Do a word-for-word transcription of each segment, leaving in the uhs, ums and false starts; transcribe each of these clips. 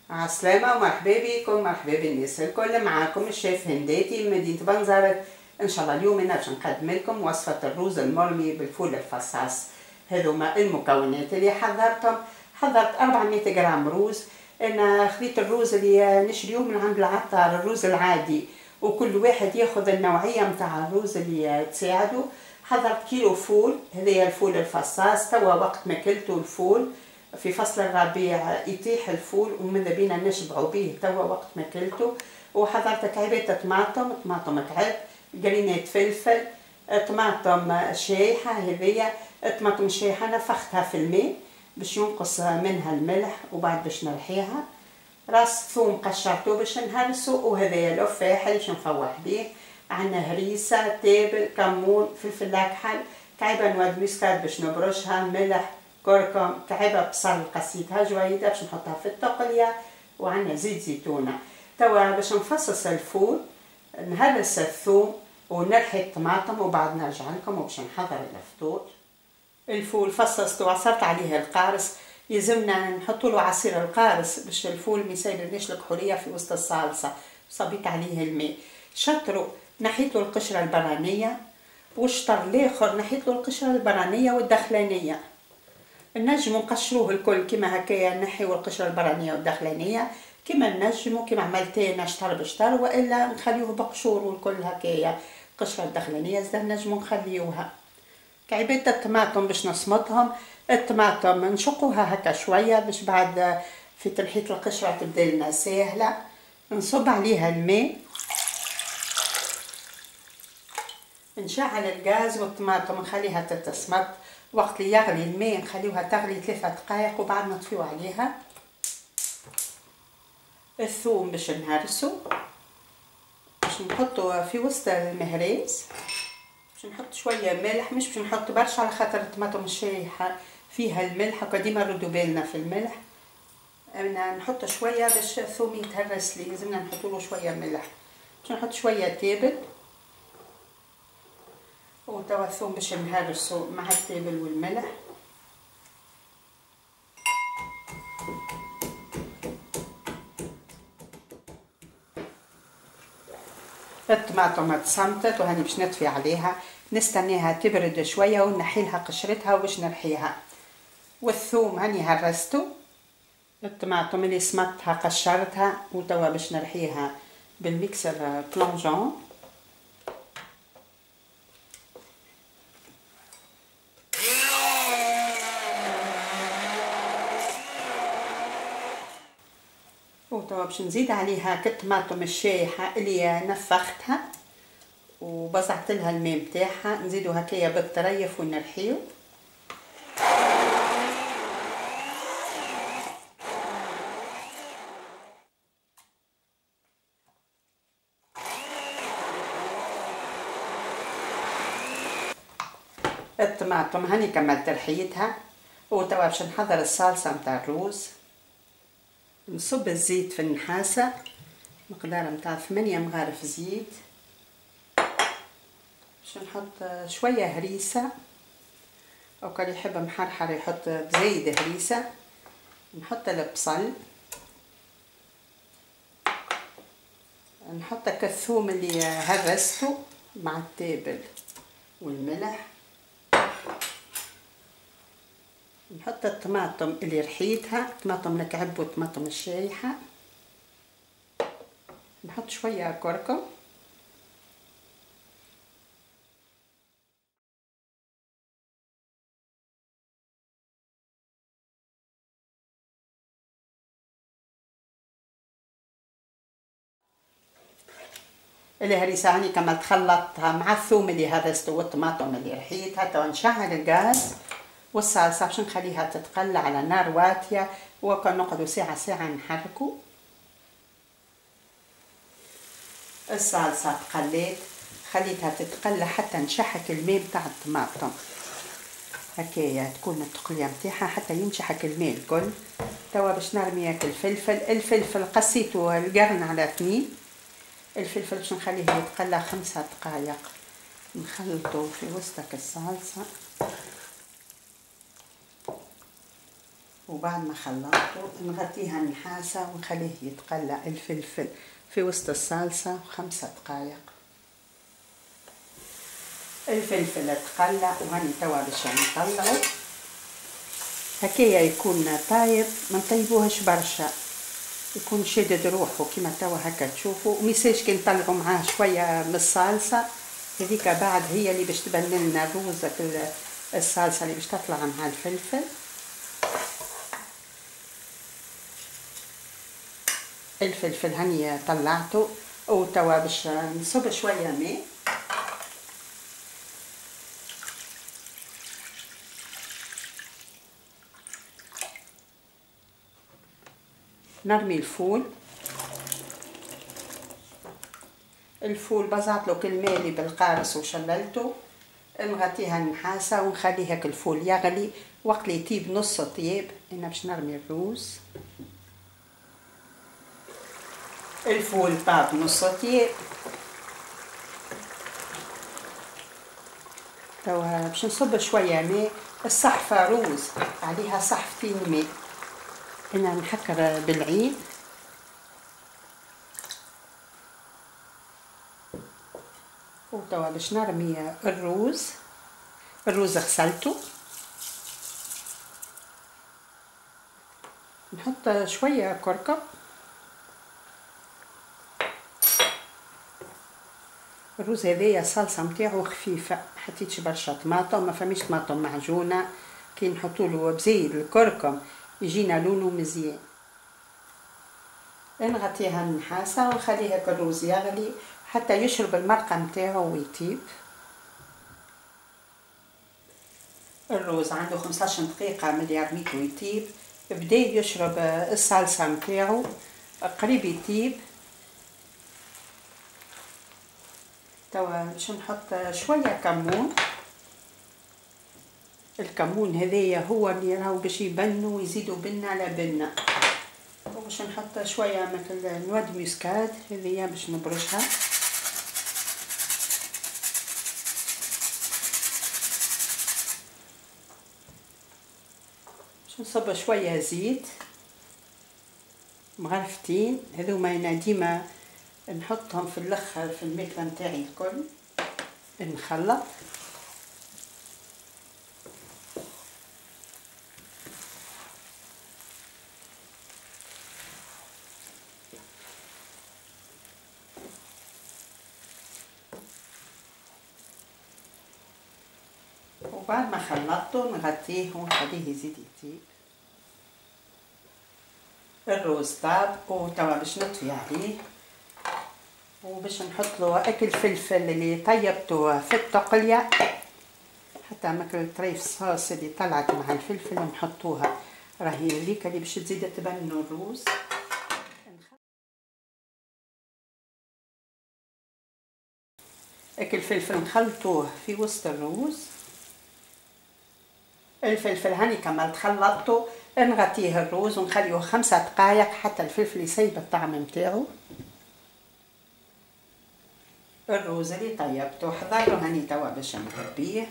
عالسلامة ومرحبا بكم، مرحبا بالناس الكل. معاكم الشيف هنداتي من مدينة بنزرت. ان شاء الله اليوم انا باش نقدم لكم وصفة الروز المرمي بالفول الفصاص. هذوما المكونات اللي حضرتهم. حضرت أربعمية غرام روز. انا خذيت الروز اللي نشريوه من عند العطار، الروز العادي، وكل واحد ياخذ النوعية متاع الروز اللي تساعده. حضرت كيلو فول، هذايا الفول الفصاص. توا وقت ما كلتوا الفول في فصل الربيع يطيح الفول وماذا بينا نشبعوا به توا وقت ما كلتوا. وحضرت كعبات طماطم، طماطم كعب، قرينات فلفل، طماطم شايحه. هذيا طماطم شايحه نفختها في الماء باش ينقص منها الملح وبعد باش نرحيها. راس ثوم قشرته باش نهرسو، وهذايا الفاح باش نفوح به. عندنا هريسه، تابل، كمون، فلفل اكحل، كعبه نواد مسكات باش نبرشها، ملح، كركم، كعبه بصل قسيتها جويده باش نحطها في التقليه، وعندنا زيت زيتونه. توا باش نفصص الفول نهرس الثوم ونرحي الطماطم وبعد نرجع لكم وباش نحضر الفطور. الفول فصصته وعصرت عليه القارص. يلزمنا نحطوا له عصير القارص باش الفول ما يسيبلناش الكحوليه في وسط الصلصه. صبيت عليه الماء، شطروا نحيت له القشره البرانيه، والشطر الاخر نحيت له القشره البرانيه والدخلانيه. نجمو نقشروه الكل كيما هكايا، نحيو القشره البرانيه والدخلانيه كيما نجمو كيما عملت انا شطر بشطر، والا نخليوه بقشور والكل هكايا. القشره الدخلانيه زاد نجمو نخليوها. كعبات الطماطم باش نصمتهم. الطماطم نشقوها هكا شويه باش بعد في تنحيت القشره تبدا لنا ساهله. نصب عليها الماء، نشعل الغاز والطماطم نخليها تتسمط. وقت اللي يغلي الماء نخليوها تغلي ثلاثة دقائق وبعد نطفيو عليها. الثوم باش نهرسو، باش نحطو في وسط المهريس، باش نحط شويه ملح، مش باش نحط برشا على خاطر الطماطم الشايحه فيها الملح، وقديما نردو بالنا في الملح. انا نحط شويه باش الثوم يتهرس لي، لازمنا نحطوله شويه ملح. باش نحط شويه تابل، وتوا الثوم باش نهرسو مع التابل والملح. الطماطم تصمتت وهاني باش نطفي عليها، نستناها تبرد شويه ونحيلها قشرتها وباش نرحيها. والثوم هاني هرستو. الطماطم اللي صمتها قشرتها، وتوا باش نرحيها بالميكسر بلونجون. وتوا باش نزيد عليها الطماطم الشايحه اللي نفختها وبزعت لها الماء بتاعها، نزيدو هكايا بالطريف ونرحيو. الطماطم هاني كملت رحيتها. وتوا باش نحضر الصلصه نتاع الروز. نصب الزيت في النحاسه، مقدار نتاع ثمانية مغارف زيت. باش نحط شويه هريسه، او كان يحب محرحر يحط بزايد هريسه. نحط البصل، نحط الثوم اللي هرسته مع التابل والملح. نحط الطماطم اللي رحيتها، طماطم الكعب والطماطم الشايحه. نحط شويه كركم، الهريسه هاني كملت خلطتها مع الثوم اللي هرسته والطماطم اللي رحيتها. توا نشعل الغاز والصلصه باش نخليها تتقلى على نار واطيه، وكان نقعدوا ساعه ساعه نحركوا. الصلصه تقليت، خليتها تتقلى حتى نشحك الماء بتاع الطماطم هكايا، تكون التقليه نتاعها حتى ينشحك الماء الكل. توا باش نرمي الفلفل. الفلفل قصيته القرن على اثنين. الفلفل باش نخليه يتقلى خمسة دقائق. نخلطه في وسطك الصلصه. وبعد ما خلطته نغطيها النحاسة ونخليه يتقلى الفلفل في وسط الصلصة خمسة دقايق. الفلفل اتقلى وهاني توا باش نطلعه هكايا يكون طايب، ما نطيبوهش برشا، يكون شادد روحه كيما توا هكا تشوفوا. وميساش كي نطلعوا معاه شويه من الصلصه هذيك بعد هي اللي باش تبني لنا الروزه الصلصه اللي باش تطلع مع الفلفل. الفلفل هاني طلعته وتوا باش نصب شويه ماء. نرمي الفول. الفول بزعت له كل ماء اللي بالقارص وشللته، نغطيها النحاسه ونخليه هاك الفول يغلي. وقت اللي يطيب نص طياب انا باش نرمي الروز. الفول طاب نص طياب، توا باش نصب شويه ماء. الصحفه روز عليها صحفتين ماء، انا نحكر بالعين وتوا باش نرمي الروز. الروز غسلته، نحط شويه كركم. الروز هذايا الصلصه نتاعو خفيفه، حطيتش برشا طماطم، ما فماش طماطم معجونه، كي نحطولو بزيد الكركم يجينا لونه مزيان. نغطيها النحاسه ونخلي هاك الروز يغلي حتى يشرب المرقه نتاعو ويطيب. الروز عنده خمسطاش دقيقه ملي رميتو يطيب، بدا يشرب الصلصه نتاعو قريب يطيب. توا باش نحط شويه كمون. الكمون هذايا هو اللي راهو باش يبنوا ويزيدوا بنه على بنه. وباش نحط شويه مثل نواد ميسكاد هذيا باش نبرشها. باش نصب شويه زيت مغرفتين، هذوما انا ديما نحطهم في الاخر في الماكله نتاعي الكل. نخلط وبعد ما خلطته نغطيه ونخليه يزيد يطيب. الروز طاب وتوا باش نطفي عليه وباش نحط له اكل فلفل اللي طيبته في التقليه، حتى ماكل طريف صوص اللي طلعت مع الفلفل نحطوها، راهي هذيك اللي باش تزيد تبنوا الروز. اكل فلفل نخلطوه في وسط الروز. الفلفل هاني كملت خلطته، نغطيه الروز ونخليه خمسة دقائق حتى الفلفل يسيب الطعم نتاعو. الروز اللي طيبته حضر له هاني توا باش نعبيه.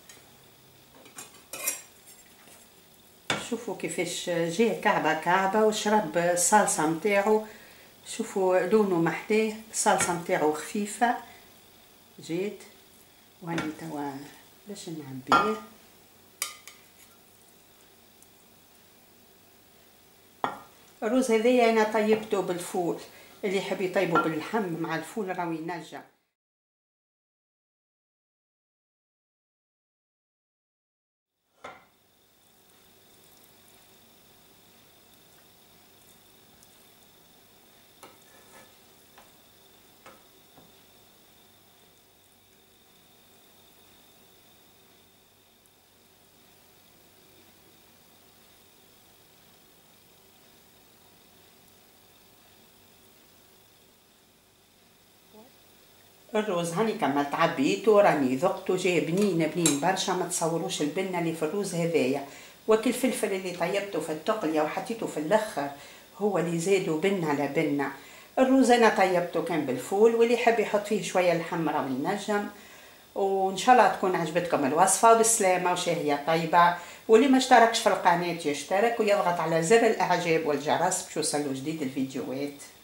شوفوا كيفاش جاي كعبه كعبه وشرب الصلصه نتاعو. شوفوا لونه محلاه، الصلصه نتاعو خفيفه جيت. وهاني توا باش نعبيه. الروز هذايا انا طيبته بالفول، اللي يحب يطيبه باللحم مع الفول راهو ينجم. الروز هاني كملت عبيته راني ذقته، جاي بنين بنين برشا، ما تصوروش البنه اللي في الروز هذايا. وكل الفلفل اللي طيبته في التقليه وحطيته في الاخر هو اللي زادوا بنه على بنه. الروز انا طيبته كان بالفول، واللي يحب يحط فيه شويه لحم راه ينجم. وان شاء الله تكون عجبتكم الوصفه، وبالسلامه وشهيه طيبه. واللي ما اشتركش في القناة يشترك ويضغط على زر الاعجاب والجرس باش يوصلوا جديد الفيديوهات.